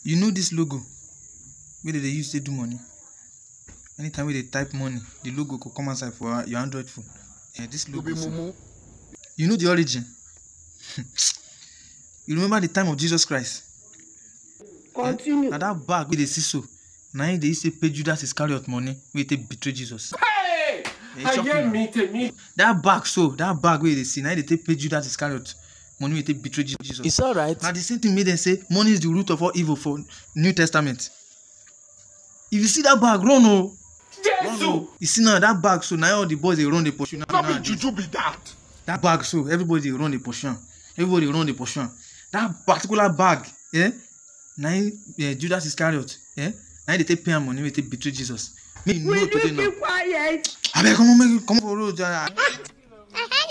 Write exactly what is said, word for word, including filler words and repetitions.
You know this logo wey dey dey use take do money? Anytime wey dey type money, the logo go come outside for your Android phone. Yeah, this logo. So. You know the origin? You remember the time of Jesus Christ? Continue. Yeah? Na that bag wey dey see so, na him dey use take pay Judas Iscariot money wey take betray Jesus. Hey! Yeah, I hear me, me. That bag so, that bag wey dey see, na him dey take pay Judas Iscariot money wey take betray Jesus. It's all right. Na the same thing made them say money is the root of all evil for New Testament. If you see that bag, run oh. Run oh. You see now that bag so, now all the boys they run the pursue. How many juju be that? That bag so, everybody they run the pursue. Everybody run the pursue. That particular bag, yeah, now yeah, Judas Iscariot, yeah, now they take pay money wey take betray Jesus. Me know today now. Will you be quiet? Abeg, come on, make you come for road.